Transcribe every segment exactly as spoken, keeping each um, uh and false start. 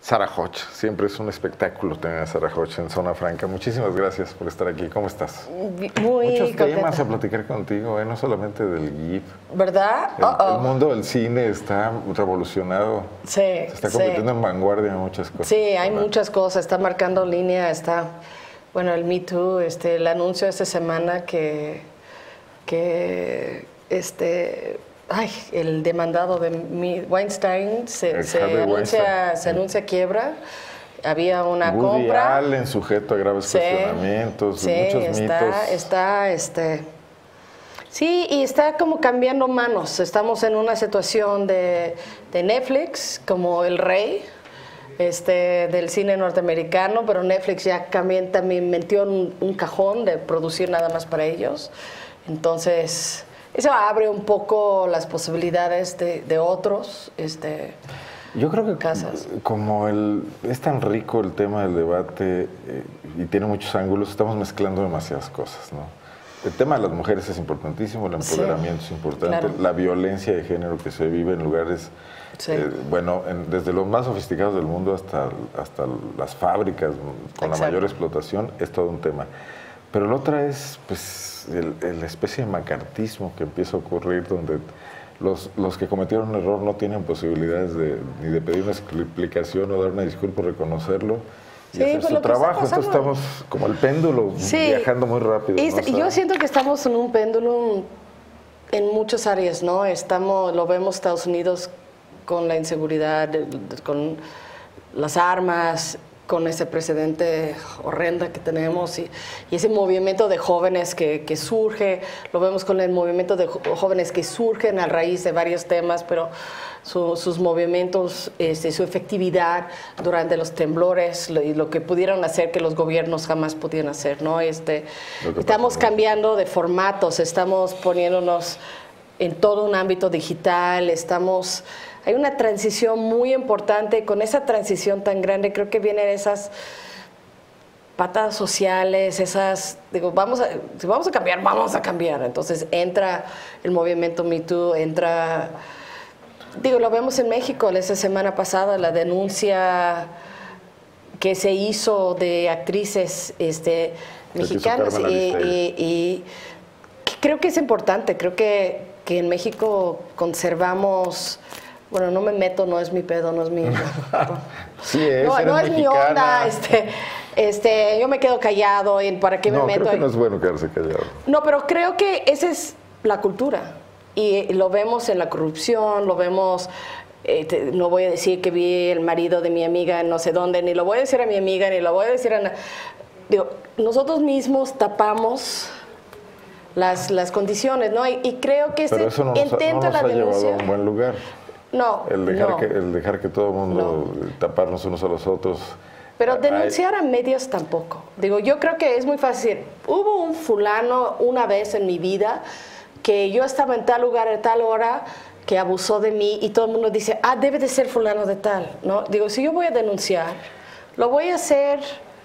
Sara Hoch, siempre es un espectáculo tener a Sara Hoch en Zona Franca. Muchísimas gracias por estar aquí. ¿Cómo estás? Muy Muchos contenta. temas a platicar contigo, ¿eh? No solamente del G I F. ¿Verdad? El, Uh -oh. el mundo del cine está revolucionado. Sí, Se está convirtiendo sí. en vanguardia en muchas cosas. Sí, hay ¿verdad? muchas cosas. Está marcando línea, está... Bueno, el Me Too, este, el anuncio esta semana que... que este... Ay, el demandado de Weinstein se, se, anuncia, Weinstein. se anuncia quiebra. Había una Woody compra. Allen sujeto a graves sí, cuestionamientos, sí, muchos está, mitos. Está, este, sí, y está como cambiando manos. Estamos en una situación de, de Netflix como el rey este, del cine norteamericano, pero Netflix ya también, también metió un, un cajón de producir nada más para ellos. Entonces... eso abre un poco las posibilidades de, de otros este, Yo creo que casas. Como el, es tan rico el tema del debate eh, y tiene muchos ángulos, estamos mezclando demasiadas cosas, ¿no? El tema de las mujeres es importantísimo, el empoderamiento sí, es importante, claro. La violencia de género que se vive en lugares, sí. eh, bueno, en, desde los más sofisticados del mundo hasta, hasta las fábricas con Exacto. la mayor explotación, es todo un tema. Pero la otra es, pues, el, el especie de macartismo que empieza a ocurrir, donde los, los que cometieron un error no tienen posibilidades de, ni de pedir una explicación o dar una disculpa o reconocerlo y sí, hacer su trabajo. Entonces estamos como el péndulo sí. viajando muy rápido. Y, ¿no? y yo siento que estamos en un péndulo en muchas áreas, ¿no? Estamos, lo vemos en Estados Unidos con la inseguridad, con las armas, con ese precedente horrenda que tenemos y, y ese movimiento de jóvenes que, que surge, lo vemos con el movimiento de jóvenes que surgen a raíz de varios temas, pero su, sus movimientos, este, su efectividad durante los temblores lo, y lo que pudieron hacer que los gobiernos jamás pudieran hacer, ¿no? Este, estamos cambiando de formatos, estamos poniéndonos en todo un ámbito digital, estamos... Hay una transición muy importante, con esa transición tan grande creo que vienen esas patadas sociales, esas, digo, vamos a, si vamos a cambiar, vamos a cambiar. Entonces entra el movimiento Me Too, entra, digo, lo vemos en México, esa semana pasada, la denuncia que se hizo de actrices este, mexicanas y, y, y creo que es importante, creo que, que en México conservamos... Bueno, no me meto, no es mi pedo, no es mi... sí, es, no, no es mi onda, este, este, yo me quedo callado, y ¿para qué me no, meto? Creo que no es bueno quedarse callado. No, pero creo que esa es la cultura, y lo vemos en la corrupción, lo vemos... Eh, te, no voy a decir que vi el marido de mi amiga en no sé dónde, ni lo voy a decir a mi amiga, ni lo voy a decir a... Digo, nosotros mismos tapamos... Las, las condiciones, ¿no? Y, y creo que ese intento no de la denuncia... ha llevado a un buen lugar. No, el dejar, no. Que, el dejar que todo el mundo no. taparnos unos a los otros. Pero denunciar a medios tampoco. Digo, yo creo que es muy fácil. Hubo un fulano una vez en mi vida que yo estaba en tal lugar a tal hora que abusó de mí y todo el mundo dice, ah, debe de ser fulano de tal, ¿no? Digo, si yo voy a denunciar, lo voy a hacer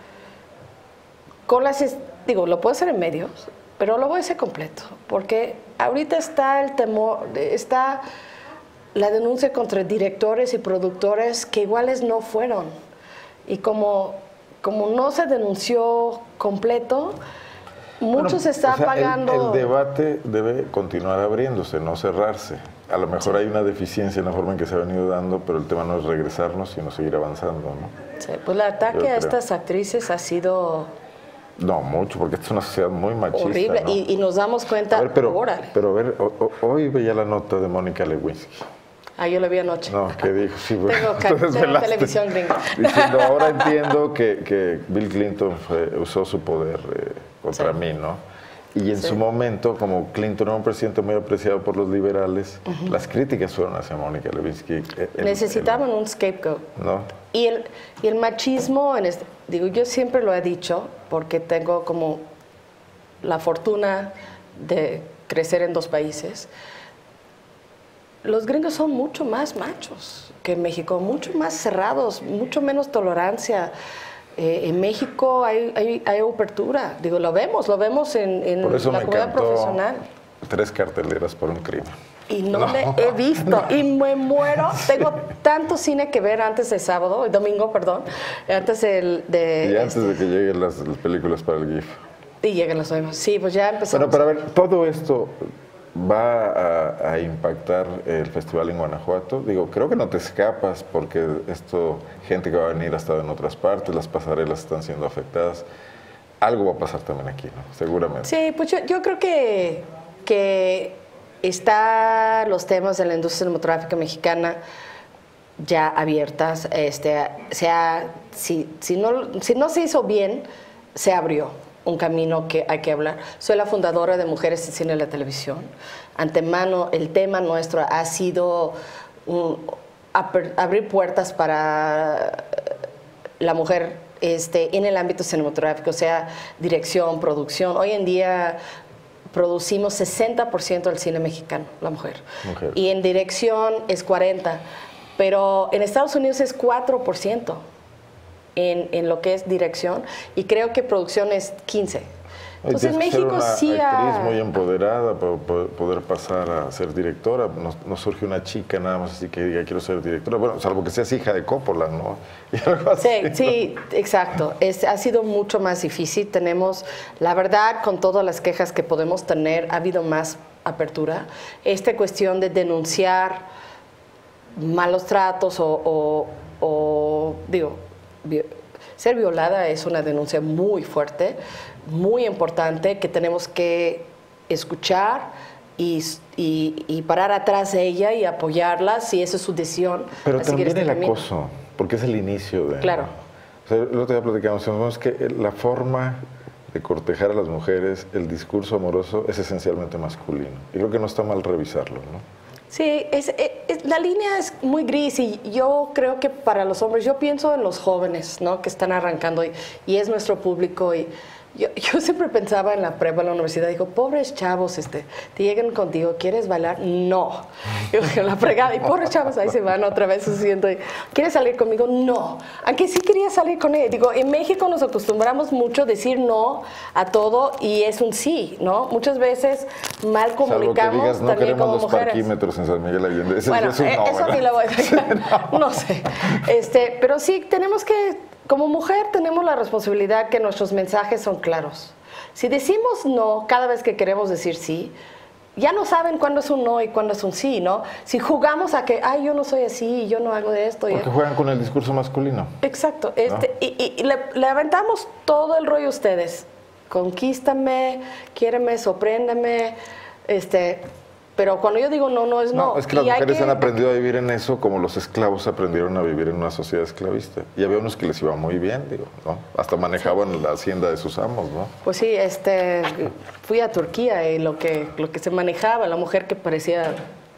con las... Digo, lo puedo hacer en medios, pero lo voy a hacer completo, porque ahorita está el temor, está... la denuncia contra directores y productores que iguales no fueron. Y como, como no se denunció completo, mucho bueno, se está o sea, pagando... El, el debate debe continuar abriéndose, no cerrarse. A lo mejor sí. hay una deficiencia en la forma en que se ha venido dando, pero el tema no es regresarnos, sino seguir avanzando, ¿no? Sí, pues el ataque Yo a creo. estas actrices ha sido... No, mucho, porque esta es una sociedad muy machista. Horrible, ¿no? y, y nos damos cuenta... A ver, pero, órale. pero a ver, o, o, hoy veía la nota de Mónica Lewinsky. Ah, yo la vi anoche. No, ¿qué dijo? Sí, bueno, tengo tengo televisión gringa. Diciendo, ahora entiendo que, que Bill Clinton fue, usó su poder eh, contra sí. mí, ¿no? Y en sí. su momento, como Clinton era un presidente muy apreciado por los liberales, uh-huh. las críticas fueron hacia Mónica Lewinsky. El, Necesitaban el, un scapegoat. ¿No? Y el, y el machismo, en este, digo, yo siempre lo he dicho, porque tengo como la fortuna de crecer en dos países. Los gringos son mucho más machos que en México, mucho más cerrados, mucho menos tolerancia. Eh, en México hay, hay, hay apertura, digo, lo vemos, lo vemos en, en por eso la me comunidad profesional. Tres carteleras por un crimen. y no, no le he visto y me muero. Tengo tanto cine que ver antes de sábado, domingo, perdón, antes del, de... Y antes este, de que lleguen las, las películas para el GIF. Y lleguen los nuevos. Sí, pues ya empezamos. Bueno, para ver, todo esto va a, a impactar el festival en Guanajuato. Digo, creo que no te escapas porque esto, gente que va a venir ha estado en otras partes, las pasarelas están siendo afectadas. Algo va a pasar también aquí, ¿no? Seguramente. Sí, pues yo, yo creo que, que está los temas de la industria cinematográfica mexicana ya abiertas. Este, sea, si, si, no, si no se hizo bien, se abrió un camino que hay que hablar. Soy la fundadora de Mujeres en Cine y la Televisión. Antemano, el tema nuestro ha sido un, abrir puertas para la mujer este, en el ámbito cinematográfico, o sea, dirección, producción. Hoy en día producimos sesenta por ciento del cine mexicano, la mujer. mujer. Y en dirección es cuarenta por ciento, pero en Estados Unidos es cuatro por ciento. En, en lo que es dirección, y creo que producción es quince. Entonces en México sí hay actriz muy empoderada para poder pasar a ser directora. No, no surge una chica nada más así que diga quiero ser directora, bueno, salvo que seas hija de Coppola, ¿no? Y algo así, sí, ¿no? sí, exacto. Es, ha sido mucho más difícil. Tenemos, la verdad, con todas las quejas que podemos tener, ha habido más apertura. Esta cuestión de denunciar malos tratos o, o, o digo, ser violada es una denuncia muy fuerte, muy importante, que tenemos que escuchar y, y, y parar atrás de ella y apoyarla si esa es su decisión. Pero también este el camino. Acoso, porque es el inicio de... Claro. O sea, el otro día platicamos, es que la forma de cortejar a las mujeres, el discurso amoroso es esencialmente masculino. Y creo que no está mal revisarlo, ¿no? Sí, es, es, es, la línea es muy gris y yo creo que para los hombres, yo pienso en los jóvenes, ¿no? Que están arrancando y, y es nuestro público y yo, yo siempre pensaba en la prepa, en la universidad, digo, pobres chavos, este, te llegan contigo, ¿quieres bailar? No. Yo, la fregada, y pobres chavos, ahí se van otra vez subiendo. ¿Quieres salir conmigo? No. Aunque sí quería salir con él. Digo, en México nos acostumbramos mucho a decir no a todo y es un sí, ¿no? Muchas veces mal comunicamos. Salvo que digas, no también queremos como los mujeres. Parquímetros en San Miguel Allende. Ese bueno, es un no, eso ni lo voy a decir. no. no sé. Este, pero sí tenemos que... Como mujer tenemos la responsabilidad que nuestros mensajes son claros. Si decimos no cada vez que queremos decir sí, ya no saben cuándo es un no y cuándo es un sí, ¿no? Si jugamos a que, ay, yo no soy así, yo no hago de esto. Porque y... juegan con el discurso masculino. Exacto. Este, ¿no? Y, y, y le, le aventamos todo el rollo a ustedes. Conquístame, quiéreme, sorpréndeme, este... Pero cuando yo digo no, no es no. No, es que las y mujeres que... han aprendido a vivir en eso como los esclavos aprendieron a vivir en una sociedad esclavista. Y había unos que les iba muy bien, digo, ¿no? Hasta manejaban sí. la hacienda de sus amos, ¿no? Pues sí, este, fui a Turquía y lo que, lo que se manejaba, la mujer que parecía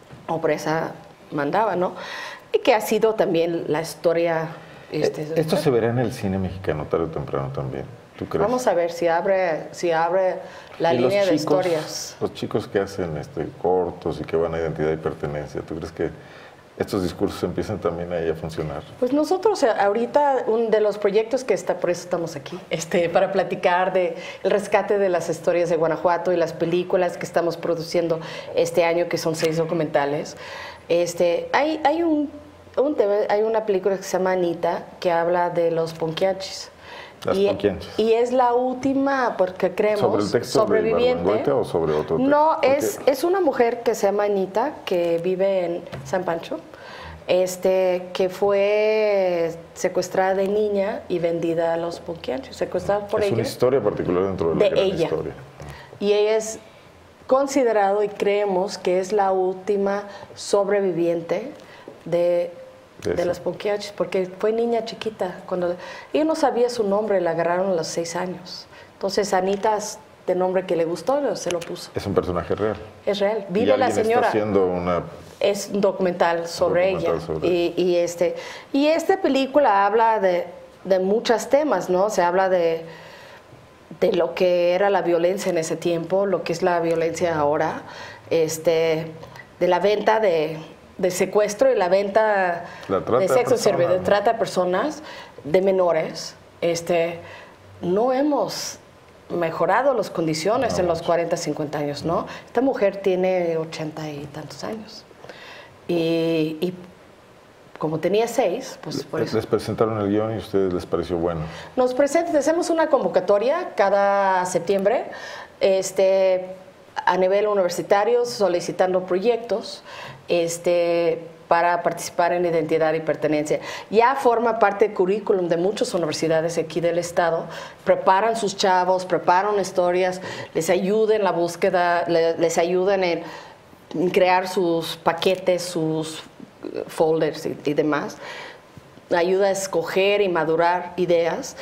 opresa mandaba, ¿no? Y que ha sido también la historia... Este, Esto se verá en el cine mexicano tarde o temprano también. ¿Tú crees? Vamos a ver si abre, si abre la línea chicos, de historias. Los chicos que hacen este, cortos y que van a identidad y pertenencia, ¿tú crees que estos discursos empiezan también ahí a funcionar? Pues nosotros ahorita, un de los proyectos que está, por eso estamos aquí, este, para platicar de el rescate de las historias de Guanajuato y las películas que estamos produciendo este año, que son seis documentales. Este, hay, hay, un, un tema, hay una película que se llama Anita, que habla de los ponquianchis. Y, y es la última, porque creemos, ¿sobre el texto sobreviviente. de o sobre otro texto? No, es, es una mujer que se llama Anita, que vive en San Pancho, este, que fue secuestrada de niña y vendida a los ponquianchis, secuestrada por ella. Es una historia particular dentro de la de gran ella. historia. Y ella es considerado y creemos que es la última sobreviviente de... de Eso. los ponquianchis, porque fue niña chiquita. Cuando ella no sabía su nombre, la agarraron a los seis años. Entonces, Anita, de nombre que le gustó, se lo puso. Es un personaje real. Es real. Vive la señora. Está haciendo una... Es un documental sobre un documental ella. Sobre y, y, este, y esta película habla de, de muchos temas, ¿no? Se habla de, de lo que era la violencia en ese tiempo, lo que es la violencia ahora, este, de la venta de... de secuestro y la venta la de sexo sirve, de ¿no? trata de personas, de menores. Este, no hemos mejorado las condiciones no, en los cuarenta, cincuenta años, ¿no? Esta mujer tiene ochenta y tantos años. Y, y como tenía seis, pues por eso. Les presentaron el guión y a ustedes les pareció bueno. Nos presentan, hacemos una convocatoria cada septiembre, este, a nivel universitario, solicitando proyectos, este, para participar en identidad y pertenencia. Ya forma parte del currículum de muchas universidades aquí del estado. Preparan sus chavos, preparan historias, les ayudan en la búsqueda, les ayudan en crear sus paquetes, sus folders y, y demás. Ayuda a escoger y madurar ideas.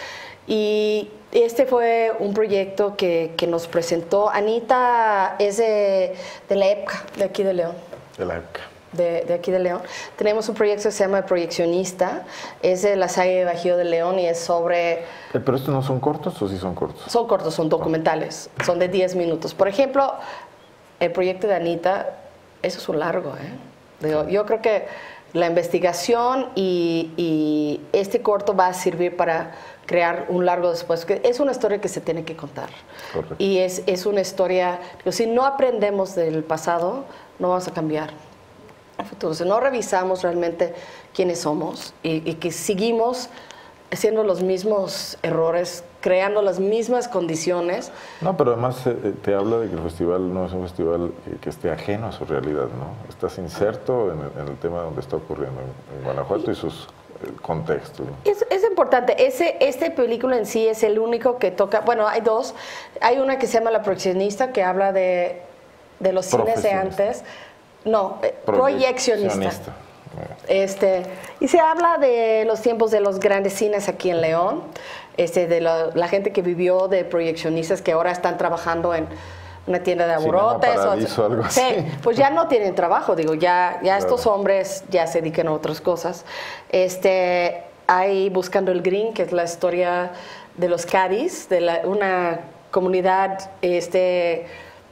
Y este fue un proyecto que, que nos presentó. Anita es de, de la EPCA, de aquí de León. De la EPCA. De, de aquí de León. Tenemos un proyecto que se llama Proyeccionista, es de la Salle de Bajío de León y es sobre... ¿Pero estos no son cortos o sí son cortos? Son cortos, son documentales, son de diez minutos. Por ejemplo, el proyecto de Anita, eso es un largo, ¿eh? Digo, yo creo que la investigación y, y este corto va a servir para crear un largo después, que es una historia que se tiene que contar. Correcto. Y es, es una historia, digo, si no aprendemos del pasado, no vamos a cambiar. Futuro. Si no revisamos realmente quiénes somos y, y que seguimos haciendo los mismos errores, creando las mismas condiciones. No, pero además eh, te habla de que el festival no es un festival que, que esté ajeno a su realidad, ¿no? Estás inserto en el, en el tema donde está ocurriendo en, en Guanajuato y sus eh, contextos, ¿no? Es, es importante. Ese, este película en sí es el único que toca, bueno, hay dos. Hay una que se llama La Proyeccionista, que habla de, de los cines de antes. No, eh, proyeccionista. proyeccionista. Este, y se habla de los tiempos de los grandes cines aquí en León, este, de la, la gente que vivió de proyeccionistas que ahora están trabajando en una tienda de abarrotes. O, algo así. Sí, pues ya no tienen trabajo, digo, ya, ya claro. Estos hombres ya se dedican a otras cosas. Este, hay Buscando el Green, que es la historia de los Cádiz, de la, una comunidad... Este,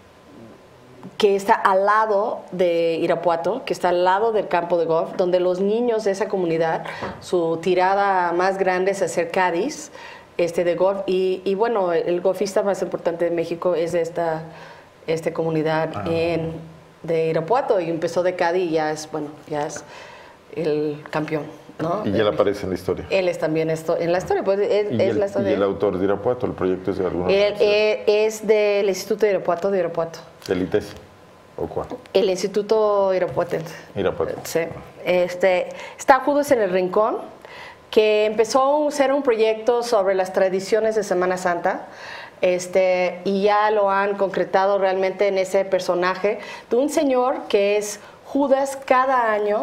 que está al lado de Irapuato, que está al lado del campo de golf, donde los niños de esa comunidad, su tirada más grande es hacer Cádiz este, de golf. Y, y bueno, el golfista más importante de México es de esta, esta comunidad ah. en, de Irapuato, y empezó de Cádiz y ya es, bueno, ya es el campeón, ¿no? Y él aparece en la historia. Él es también esto, en la historia. Pues, es, ¿Y, es el, la historia. ¿Y el autor de Irapuato? ¿El proyecto es de alguna él, él, Es del Instituto de Irapuato de Irapuato. ¿El I T E S? ¿O cuál? El Instituto Irapuatense. Irapuato. Sí. Este, está Judas en el Rincón, que empezó a ser un proyecto sobre las tradiciones de Semana Santa, este, y ya lo han concretado realmente en ese personaje de un señor que es Judas cada año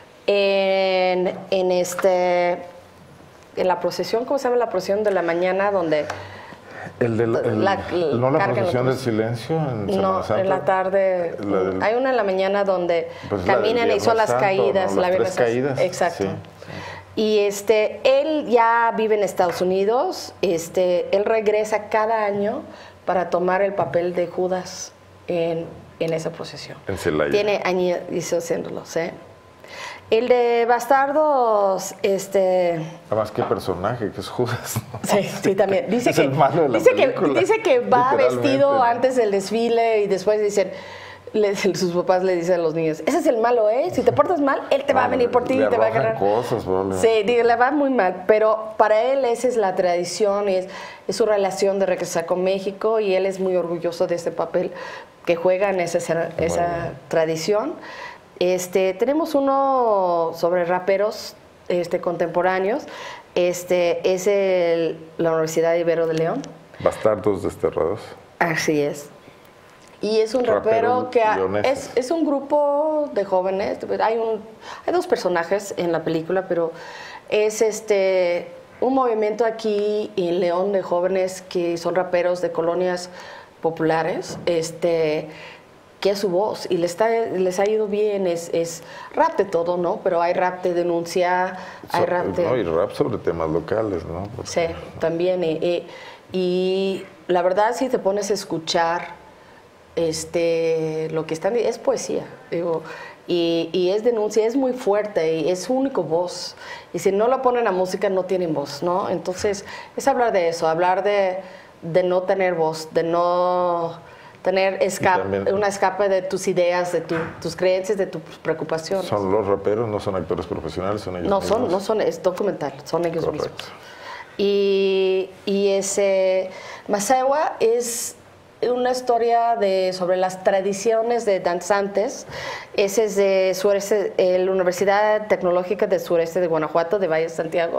en, en, este, en la procesión, ¿cómo se llama la procesión de la mañana? Donde... El de la, el, la, ¿No la procesión del silencio en Semana No, Santa? En la tarde. La del, hay una en la mañana donde pues caminan y son las Santo, caídas. ¿no? Las la tres caídas. Exacto. Sí. Y este, él ya vive en Estados Unidos. Este, él regresa cada año para tomar el papel de Judas en, en esa procesión. En Celaya. Tiene años haciéndolo, ¿sí? El de Bastardos, este... Además, qué personaje, que es Judas, ¿no? Sí, sí, también. Dice, es que, el malo de la dice, película, que, dice que va vestido antes del desfile y después dicen... Le, sus papás le dicen a los niños, ese es el malo, ¿eh? Si te portas mal, él te va a venir por ti y te va a agarrar. Cosas, vale. Sí, le va muy mal, pero para él esa es la tradición y es, es su relación de regresar con México, y él es muy orgulloso de este papel que juega en esa, esa tradición. Este, tenemos uno sobre raperos este, contemporáneos, este, es el, la Universidad Ibero de León. Bastardos Desterrados. Así es. Y es un rapero que es, es un grupo de jóvenes. Hay, un, hay dos personajes en la película, pero es este un movimiento aquí en León de jóvenes que son raperos de colonias populares, este, que es su voz y les, está, les ha ido bien. Es, es rap de todo, ¿no? Pero hay rap de denuncia, hay so, rap de... No, y rap sobre temas locales, ¿no? Porque... Sí, también. Y, y, y la verdad, si te pones a escuchar... Este, lo que están es poesía, digo, y, y es denuncia, es muy fuerte y es su único voz, y si no lo ponen a música no tienen voz, ¿no? Entonces es hablar de eso, hablar de, de no tener voz, de no tener escape, también, una escape de tus ideas, de tu, tus creencias, de tus preocupaciones. Son los raperos, no son actores profesionales, son ellos no mismos. Son, no son, es documental, son ellos Correcto. mismos. Y, y ese Masewa es una historia de, sobre las tradiciones de danzantes. Ese es de sureste, eh, la Universidad Tecnológica del Sureste de Guanajuato, de Valle de Santiago.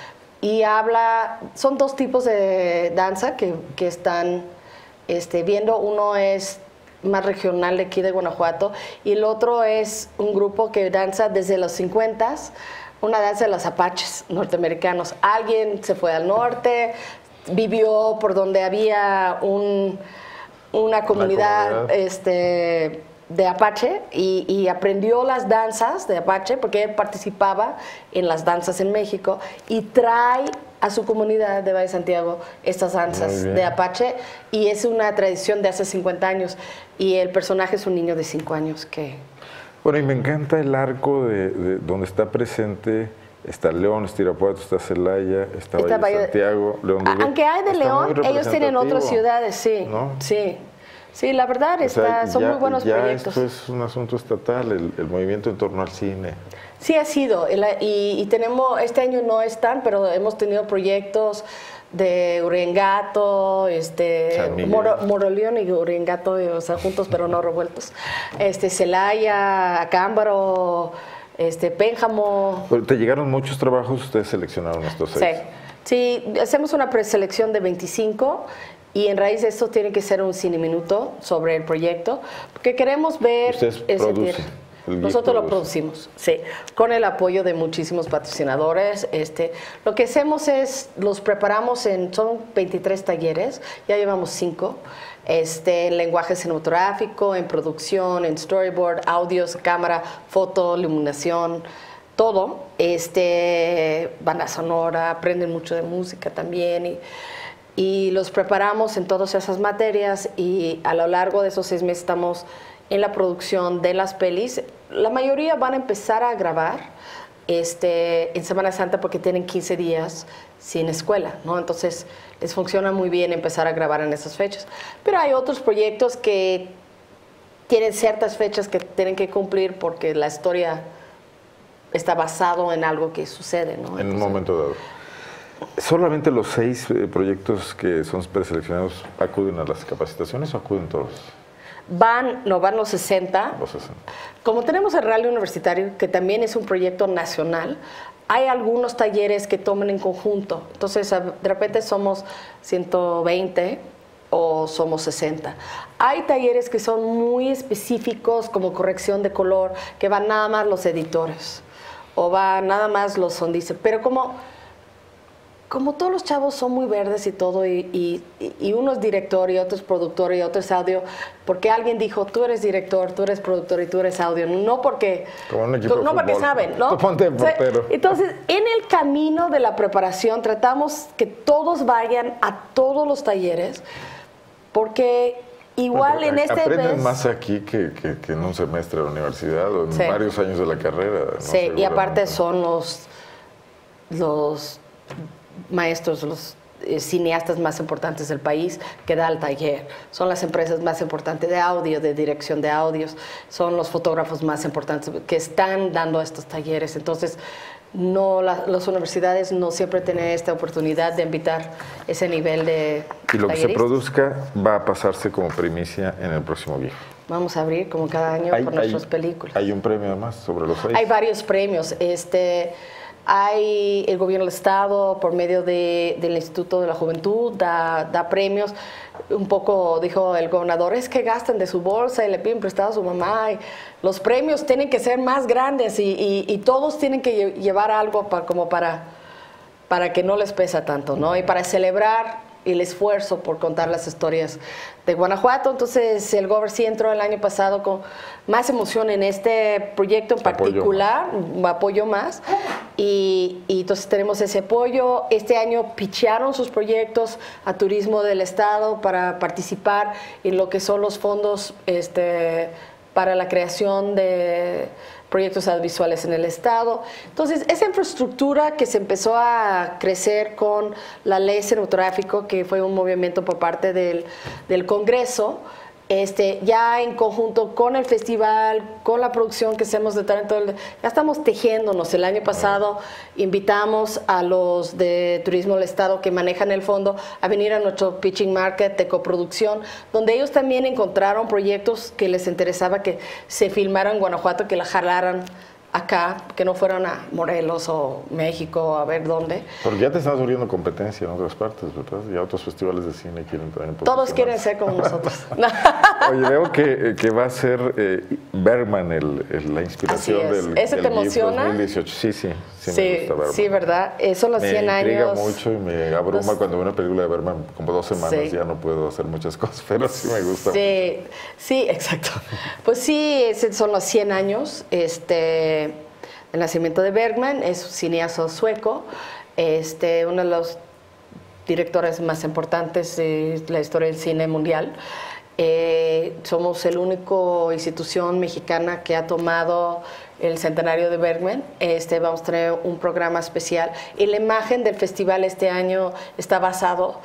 Y habla, son dos tipos de danza que, que están este, viendo. Uno es más regional de aquí de Guanajuato y el otro es un grupo que danza desde los cincuentas, una danza de los apaches norteamericanos. Alguien se fue al norte, vivió por donde había un, una comunidad, comunidad. Este, de apache y, y aprendió las danzas de apache porque él participaba en las danzas en México y trae a su comunidad de Valle de Santiago estas danzas de apache y es una tradición de hace cincuenta años y el personaje es un niño de cinco años que... Bueno, y me encanta el arco de, de donde está presente, está León, está Irapuato, está Celaya, está Valle de Santiago, León de... Aunque hay de León, ellos tienen otras ciudades, sí, ¿no? Sí. Sí, la verdad, está, o sea, son ya, muy buenos ya proyectos. Esto es un asunto estatal, el, el movimiento en torno al cine. Sí ha sido, y, y tenemos, este año no están, pero hemos tenido proyectos de Uriangato, este, Moro, Moroleón y Uriangato, o sea, juntos pero no revueltos, este, Celaya, Acámbaro, este, Pénjamo. ¿Te llegaron muchos trabajos? ¿Ustedes seleccionaron estos seis? Sí, sí, hacemos una preselección de veinticinco. Y en raíz de esto tiene que ser un cine minuto sobre el proyecto, porque queremos ver... ¿Ustedes producen? Nosotros lo producimos, sí, con el apoyo de muchísimos patrocinadores. Este, lo que hacemos es, los preparamos en, son veintitrés talleres, ya llevamos cinco, este, en lenguaje cinematográfico, en producción, en storyboard, audios, cámara, foto, iluminación, todo. Este, banda sonora, aprenden mucho de música también y... Y los preparamos en todas esas materias y a lo largo de esos seis meses estamos en la producción de las pelis. La mayoría van a empezar a grabar este, en Semana Santa porque tienen quince días sin escuela, ¿no? Entonces les funciona muy bien empezar a grabar en esas fechas. Pero hay otros proyectos que tienen ciertas fechas que tienen que cumplir porque la historia está basado en algo que sucede, ¿no? En Entonces, un momento dado. ¿Solamente los seis eh, proyectos que son preseleccionados acuden a las capacitaciones o acuden todos? Van, no, van los sesenta. Los sesenta. Como tenemos el Rally Universitario, que también es un proyecto nacional, hay algunos talleres que toman en conjunto. Entonces, de repente somos ciento veinte o somos sesenta. Hay talleres que son muy específicos, como corrección de color, que van nada más los editores, o van nada más los sondistas. Pero como... Como todos los chavos son muy verdes y todo, y, y, y uno es director y otro es productor y otro es audio, porque alguien dijo, tú eres director, tú eres productor y tú eres audio, no porque, Como un equipo no de porque fútbol. saben, ¿no? Tú ponte el portero. O sea, entonces, en el camino de la preparación tratamos que todos vayan a todos los talleres, porque igual bueno, en este aprenden mes, más aquí que, que, que en un semestre de la universidad o en sí. varios años de la carrera, ¿no? Sí, y aparte son los... los maestros, los eh, cineastas más importantes del país que da el taller, son las empresas más importantes de audio, de dirección de audios, son los fotógrafos más importantes que están dando estos talleres. Entonces, no la, las universidades no siempre tienen esta oportunidad de invitar ese nivel de Y lo que se produzca va a pasarse como primicia en el próximo G I F. Vamos a abrir como cada año hay, con hay, nuestras películas. ¿Hay un premio además sobre los seis? Hay varios premios. Este... Hay el gobierno del Estado, por medio de, del Instituto de la Juventud, da, da premios. Un poco dijo el gobernador, es que gastan de su bolsa y le piden prestado a su mamá. Y los premios tienen que ser más grandes y, y, y todos tienen que llevar algo para, como para, para que no les pesa tanto, ¿no? Y para celebrar el esfuerzo por contar las historias de Guanajuato. Entonces el gobernador sí entró el año pasado con más emoción en este proyecto en particular, apoyo, apoyo más, y, y entonces tenemos ese apoyo. Este año pichearon sus proyectos a Turismo del Estado para participar en lo que son los fondos este, para la creación de proyectos audiovisuales en el Estado. Entonces, esa infraestructura que se empezó a crecer con la ley cinematográfica, que fue un movimiento por parte del, del Congreso, Este, ya en conjunto con el festival, con la producción que hacemos de talento, ya estamos tejiéndonos. El año pasado invitamos a los de Turismo del Estado que manejan el fondo a venir a nuestro pitching market de coproducción, donde ellos también encontraron proyectos que les interesaba que se filmaran en Guanajuato, que la jalaran acá, que no fueran a Morelos o México, a ver dónde. Porque ya te estás abriendo competencia en otras partes, ¿verdad? Ya otros festivales de cine quieren también. Todos quieren ser como nosotros. Oye, veo que, que va a ser eh, Bergman el, el, la inspiración del ¿Ese te el emociona? dos mil dieciocho. Sí, sí, sí, sí, me gusta Bergman. Sí, ¿verdad? Eh, son los me cien años. Me intriga mucho y me abruma los... cuando veo una película de Bergman, como dos semanas sí. ya no puedo hacer muchas cosas, pero sí me gusta sí, mucho. Sí, exacto. Pues sí, son los cien años. Este... El nacimiento de Bergman, es un cineasta sueco, este, uno de los directores más importantes de la historia del cine mundial. Eh, somos el único institución mexicana que ha tomado el centenario de Bergman. Este, vamos a tener un programa especial. Y la imagen del festival este año está basado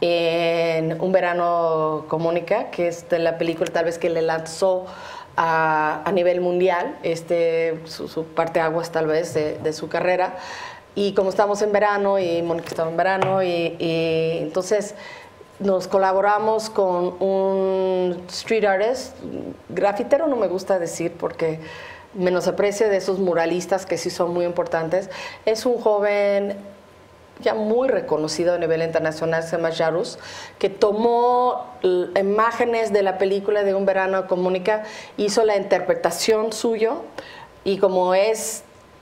en Un verano con Mónica, que es de la película tal vez que le lanzó A, a nivel mundial, este, su, su parte aguas tal vez de, de su carrera. Y como estamos en verano, y Mónica estaba en verano, y, y entonces nos colaboramos con un street artist, grafitero no me gusta decir porque menosprecio de esos muralistas que sí son muy importantes. Es un joven ya muy reconocido a nivel internacional, se llama Jarus, que tomó imágenes de la película de Un verano con Mónica, hizo la interpretación suyo, y como es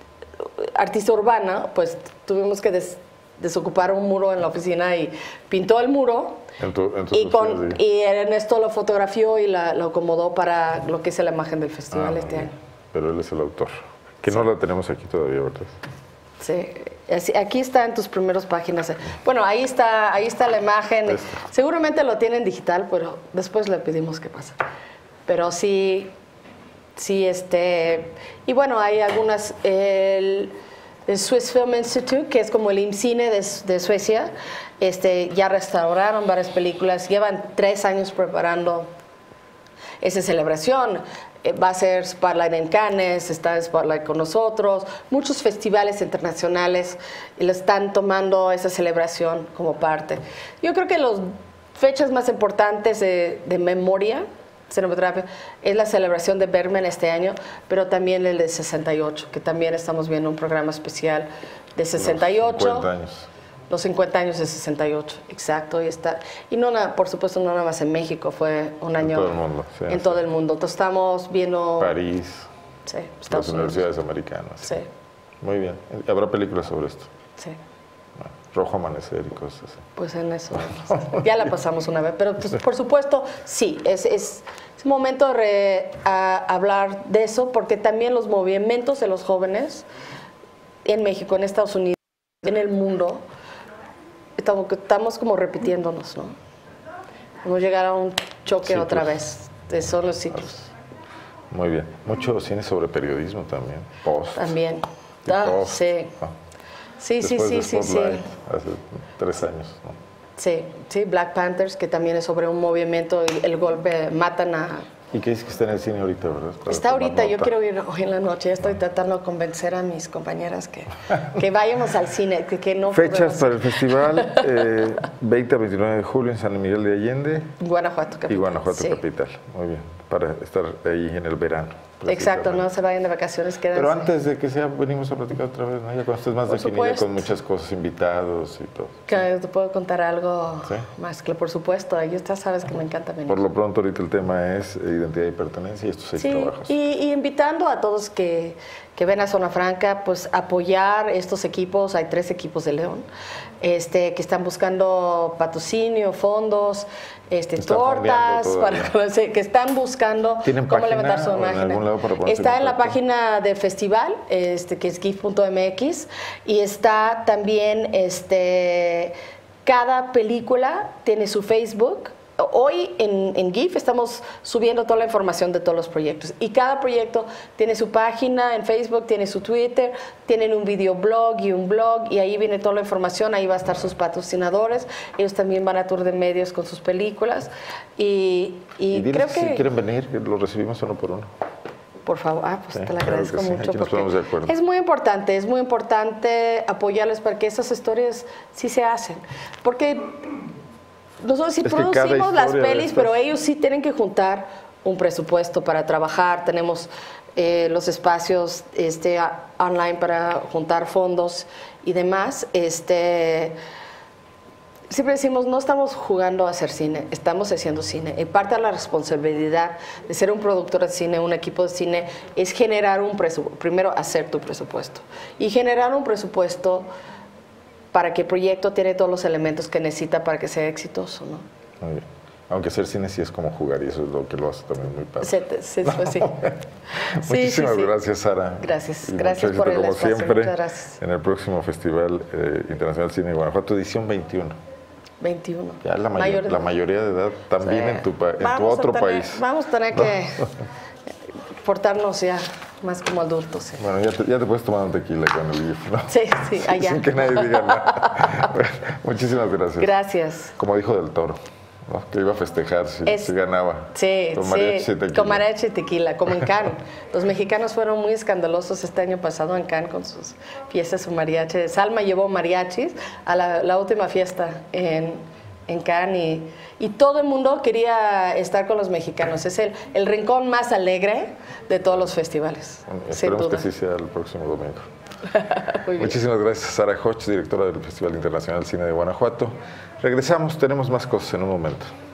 artista urbana, pues tuvimos que des, desocupar un muro en la oficina y pintó el muro. En tu, en tu y, con, sí. y Ernesto lo fotografió y la, lo acomodó para lo que es la imagen del festival ah, este año. Pero él es el autor, que sí. no la tenemos aquí todavía, ¿verdad? Sí, aquí está en tus primeras páginas. Bueno, ahí está, ahí está la imagen. Esta. Seguramente lo tienen digital, pero después le pedimos qué pasa. Pero sí, sí, este... Y bueno, hay algunas... El, el Swiss Film Institute, que es como el IMCINE de, de Suecia, este, ya restauraron varias películas. Llevan tres años preparando esa celebración. Va a ser Spotlight en Cannes, está Spotlight con nosotros, muchos festivales internacionales y lo están tomando esa celebración como parte. Yo creo que las fechas más importantes de, de memoria cinematográfica es la celebración de Bergman este año, pero también el de sesenta y ocho, que también estamos viendo un programa especial de sesenta y ocho. Los cincuenta años. Los cincuenta años de sesenta y ocho, exacto. Y, está, y no, por supuesto, no nada más en México, fue un año... En todo el mundo. Sí, en sí. todo el mundo. Entonces estamos viendo... París, sí, las universidades americanas. Sí. Muy bien. ¿Habrá películas sobre esto? Sí. Bueno, Rojo Amanecer y cosas así. Pues en eso. Ya la pasamos una vez. Pero pues, por supuesto, sí, es, es, es momento de re, a, hablar de eso, porque también los movimientos de los jóvenes en México, en Estados Unidos, en el mundo... Estamos, estamos como repitiéndonos, ¿no? Vamos a llegar a un choque sí, otra pues, vez. Son los ciclos. Muy bien. Mucho cine sobre periodismo también. Post. También. Ah, post. Sí. Ah. Sí, sí, sí, sí, sí. Hace tres años, ¿no? Sí, sí. Black Panthers, que también es sobre un movimiento y el golpe matan a... ¿Y qué dices que está en el cine ahorita, verdad? Para está ahorita, yo quiero ir hoy en la noche. Ya estoy tratando de convencer a mis compañeras que, que vayamos al cine, que, que no... Fechas para el festival, eh, veinte a veintinueve de julio en San Miguel de Allende. Guanajuato Capital. Y Guanajuato sí. Capital, muy bien, para estar ahí en el verano. Exacto, no se vayan de vacaciones, quédense. Pero antes de que sea, venimos a platicar otra vez, ¿no? Ya cuando estés más por definida supuesto. con muchas cosas, invitados y todo. Que te puedo contar algo ¿sí? más que, por supuesto, ahí estás, sabes que me encanta venir. Por lo pronto, ahorita el tema es identidad y pertenencia y estos seis sí, trabajos. Y, y invitando a todos que, que ven a Zona Franca, pues apoyar estos equipos. Hay tres equipos de León este, que están buscando patrocinio, fondos, este, tortas, para, que están buscando cómo levantar su imagen. Está en la página del festival, este, que es gif punto m x, y está también, este, cada película tiene su Facebook, hoy en, en GIF estamos subiendo toda la información de todos los proyectos y cada proyecto tiene su página en Facebook, tiene su Twitter, tienen un videoblog y un blog y ahí viene toda la información, ahí va a estar sus patrocinadores, ellos también van a tour de medios con sus películas y, y, y creo que... si quieren venir, los recibimos uno por uno. Por favor, ah, pues sí, te lo agradezco claro mucho sí, porque es muy importante, es muy importante apoyarles para que esas historias sí se hacen. Porque nosotros sí es producimos las pelis, pero ellos sí tienen que juntar un presupuesto para trabajar. Tenemos eh, los espacios este, online para juntar fondos y demás. Este, siempre decimos, no estamos jugando a hacer cine, estamos haciendo cine. Y parte de la responsabilidad de ser un productor de cine, un equipo de cine, es generar un presupuesto, primero hacer tu presupuesto. Y generar un presupuesto para que el proyecto tiene todos los elementos que necesita para que sea exitoso, ¿no? Muy bien. Aunque hacer cine sí es como jugar y eso es lo que lo hace también muy padre. Sí, sí, pues sí. Muchísimas sí, sí, gracias, Sara. Gracias, y gracias por el como espacio. siempre, muchas gracias. En el próximo Festival eh, Internacional de Cine de Guanajuato, edición veintiuno. veintiuno. Ya la, mayor, Mayor la mayoría de edad también sí. en tu, en tu otro tener, país. Vamos a tener que portarnos ya más como adultos. ¿Sí? Bueno, ya te, ya te puedes tomar un tequila con el GIF, ¿no? Sí, sí, allá. Sin que nadie diga nada. Bueno, muchísimas gracias. Gracias. Como dijo Del Toro, ¿no? Que iba a festejar si, es, si ganaba. Sí, con sí, mariachi y tequila. Con mariachi y tequila, como en Cannes. Los mexicanos fueron muy escandalosos este año pasado en Cannes con sus fiestas, su mariachi. Salma llevó mariachis a la, la última fiesta en... en Cannes y, y todo el mundo quería estar con los mexicanos. Es el, el rincón más alegre de todos los festivales. Bueno, esperemos que así sea el próximo domingo. Muchísimas gracias, Sara Hoch, directora del Festival Internacional de Cine de Guanajuato. Regresamos, tenemos más cosas en un momento.